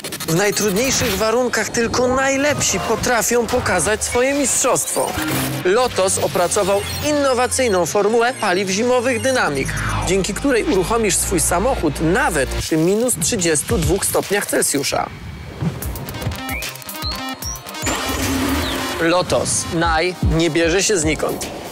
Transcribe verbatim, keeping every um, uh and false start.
W najtrudniejszych warunkach tylko najlepsi potrafią pokazać swoje mistrzostwo. Lotos opracował innowacyjną formułę paliw zimowych Dynamic, dzięki której uruchomisz swój samochód nawet przy minus trzydziestu dwóch stopniach Celsjusza. Lotos. Naj nie bierze się znikąd.